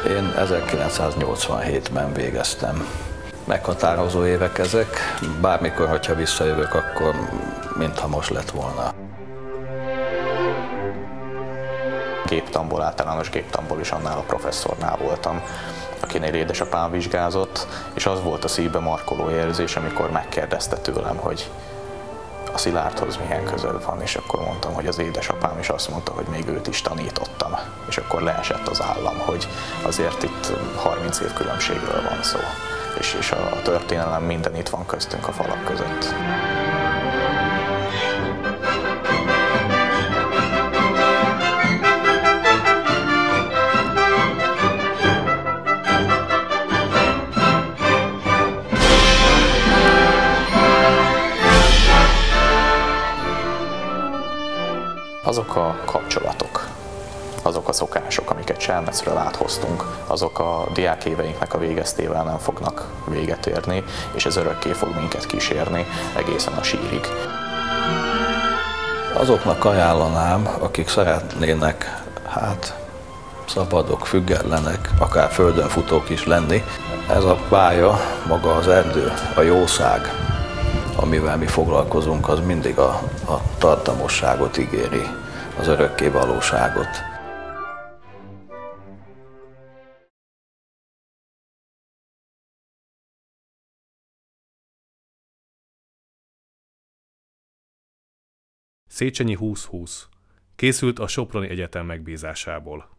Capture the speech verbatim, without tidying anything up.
Én ezerkilencszáznyolcvanhétben végeztem. Meghatározó évek ezek, bármikor, hogyha visszajövök, akkor mintha most lett volna. Géptanból, általános géptanból is annál a professzornál voltam, akinél édesapám vizsgázott, és az volt a szívbe markoló érzés, amikor megkérdezte tőlem, hogy a Szilárdhoz milyen közöd van, és akkor mondtam, hogy az édesapám, és azt mondta, hogy még őt is tanítottam. És akkor leesett az állam, hogy azért itt harminc év különbségről van szó, és, és a történelem minden itt van köztünk a falak között. Azok a kapcsolatok, azok a szokások, amiket Selmecről áthoztunk, azok a diákéveinknek a végeztével nem fognak véget érni, és ez örökké fog minket kísérni egészen a sírig. Azoknak ajánlanám, akik szeretnének, hát, szabadok, függetlenek, akár földön futók is lenni, ez a pálya, maga az erdő, a jószág, amivel mi foglalkozunk, az mindig a, a tartamosságot ígéri, az örökké valóságot. Széchenyi húsz húsz készült a Soproni Egyetem megbízásából.